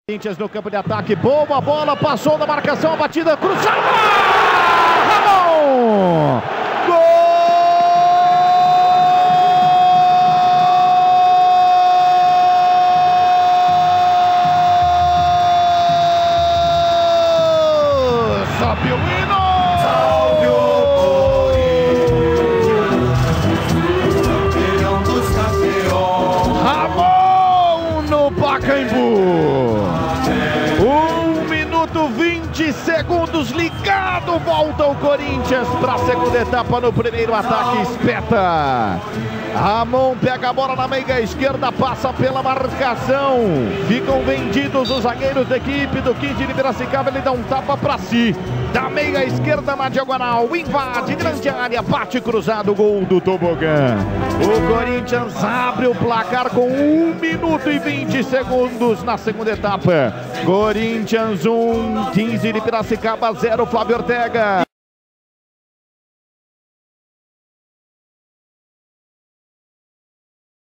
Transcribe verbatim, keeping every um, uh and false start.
Corinthians no campo de ataque, boa bola, passou na marcação, a batida cruzada, Ramon! Gol! Sobe o hino! Salve o Corinthians, campeão dos campeões. Ramon no Pacaembu! um minuto vinte segundos ligado, volta o Corinthians para a segunda etapa no primeiro ataque, espeta. Ramon pega a bola na meia esquerda, passa pela marcação. Ficam vendidos os zagueiros da equipe do quinze de Piracicaba, ele dá um tapa para si. Da meia esquerda na diagonal, invade grande área, bate cruzado, gol do Tobogã. O Corinthians abre o placar com um minuto e vinte segundos na segunda etapa. Corinthians um, quinze de Piracicaba zero, Flávio Ortega.